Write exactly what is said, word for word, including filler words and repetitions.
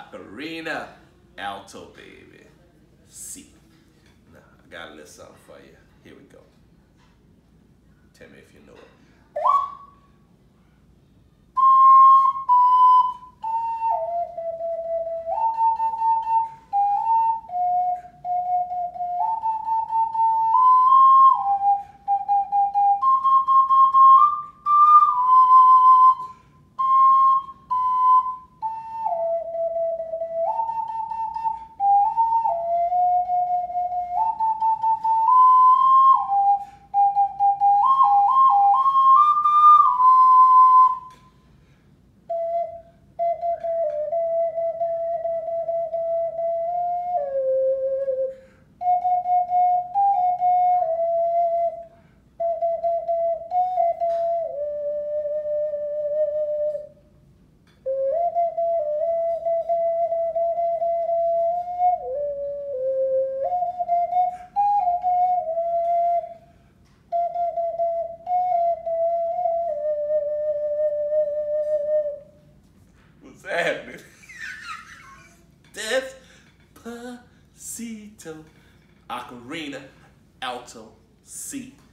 Ocarina, alto, baby. C. Now, I got a little something for you. Here we go. Tell me if you know it. What's happening? Despacito, Ocarina, alto, C.